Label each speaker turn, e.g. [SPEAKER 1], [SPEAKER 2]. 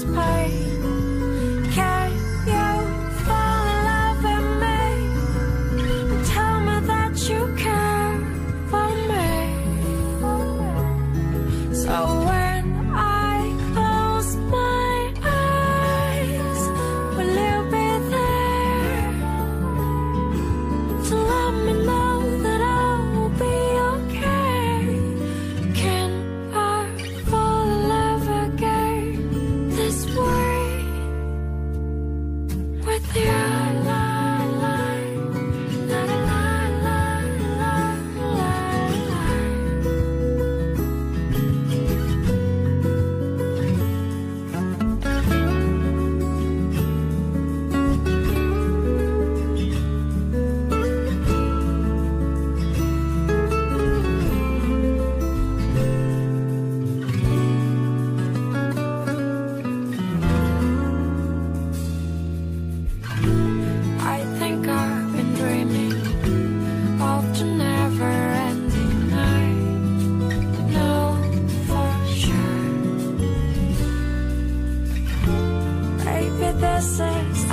[SPEAKER 1] pain. Can you fall in love with me and tell me that you care for me? So when I close my eyes, will you be there to let me know that I'll be okay? Can I fall in love again this way with you? I think I've been dreaming of the never-ending night. No, for sure. Maybe this is